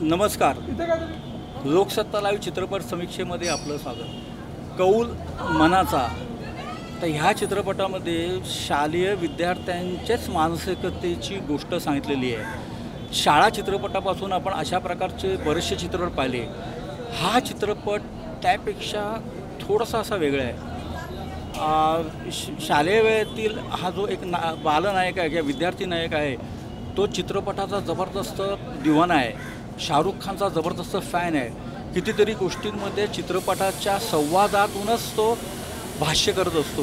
नमस्कार. लोकसत्ता लाईव्ह चित्रपट समीक्षेमध्ये आपलं स्वागत. कौल मनाचा. तर ह्या चित्रपटामध्ये शालेय विद्यार्थ्यांच्याच मानसिकतेची गोष्ट सांगितलेली आहे. शाळा चित्रपटापासून आपण अशा प्रकारचे बरेचसे चित्रपट पाहिले. हा चित्रपट त्यापेक्षा थोडासा असा वेगळा आहे. शालेय वेळेतील हा जो एक बालनायक आहे किंवा विद्यार्थी नायक आहे, तो चित्रपटाचा जबरदस्त दिवाना आहे. शाहरुख खानचा जबरदस्त फॅन आहे. कितीतरी गोष्टींमध्ये चित्रपटाच्या संवादातूनच तो भाष्य करत असतो.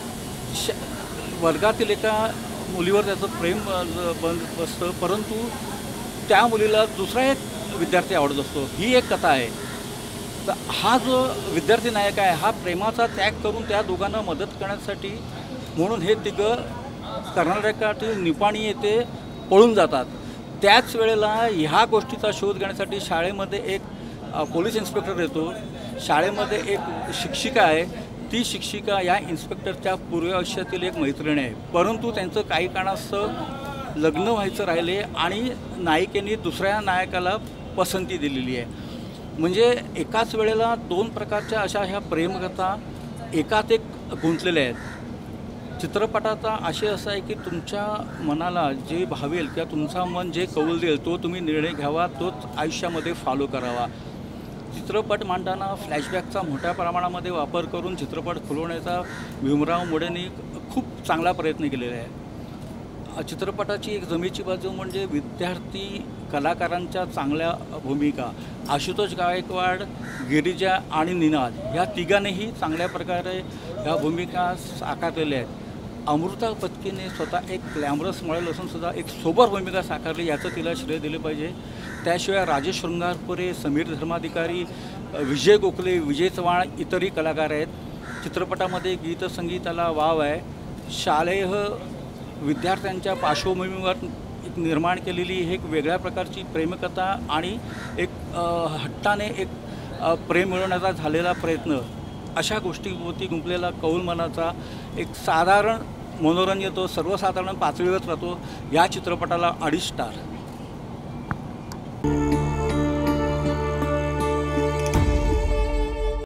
वर्गातील एका मुलीवर त्याचं प्रेम असतं, परंतु त्या मुलीला दुसरा एक विद्यार्थी आवडत असतो. ही एक कथा आहे. तर हा जो विद्यार्थी नायक आहे, हा प्रेमाचा त्याग करून त्या दोघांना मदत करण्यासाठी म्हणून हे तिघं कर्नाटकातील निपाणी येथे पळून जातात. त्याच वेळेला ह्या गोष्टीचा शोध घेण्यासाठी शाळेमध्ये एक पोलीस इन्स्पेक्टर येतो. शाळेमध्ये एक शिक्षिका आहे. ती शिक्षिका या इन्स्पेक्टरच्या पूर्वायुष्यातील एक मैत्रीण आहे, परंतु त्यांचं काही कारणास्तव लग्न व्हायचं राहिले आणि नायिकेने दुसऱ्या नायकाला पसंती दिलेली आहे. म्हणजे एकाच वेळेला दोन प्रकारच्या अशा ह्या प्रेमकथा एकात एक गुंतलेल्या आहेत. चित्रपटाचा आशय असा आहे की तुमच्या मनाला जे भावेल किंवा तुमचा मन जे कौल देईल तो तुम्ही निर्णय घ्यावा, तोच आयुष्यामध्ये फॉलो करावा. चित्रपट मांडताना फ्लॅशबॅकचा मोठ्या प्रमाणामध्ये वापर करून चित्रपट खुलवण्याचा भीमराव मोढेंनी खूप चांगला प्रयत्न केलेला आहे. चित्रपटाची एक जमेची बाजू म्हणजे विद्यार्थी कलाकारांच्या चांगल्या भूमिका. आशुतोष गायकवाड, गिरिजा आणि निनाद ह्या तिघांनीही चांगल्या प्रकारे ह्या भूमिका साकारलेल्या आहेत. अमृता पत्कीने स्वतः एक ग्लॅमरस मॉडेल असून सुद्धा एक सोबर भूमिका साकारली, याचं तिला श्रेय दिले पाहिजे. त्याशिवाय राजेश शृंगारपुरे, समीर धर्माधिकारी, विजय गोखले, विजय चव्हाण इतरही कलाकार आहेत. चित्रपटामध्ये गीतसंगीताला वाव आहे. शालेय विद्यार्थ्यांच्या पार्श्वभूमीवर एक निर्माण केलेली एक वेगळ्या प्रकारची प्रेमकथा आणि एक हट्टाने एक प्रेम मिळवण्याचा झालेला प्रयत्न, अशा गोष्टीभोवती गुंफलेला कौल मनाचा एक साधारण मनोरंजन, तो सर्वसाधारण पातळीवर राहतो. या चित्रपटाला 2.5 स्टार.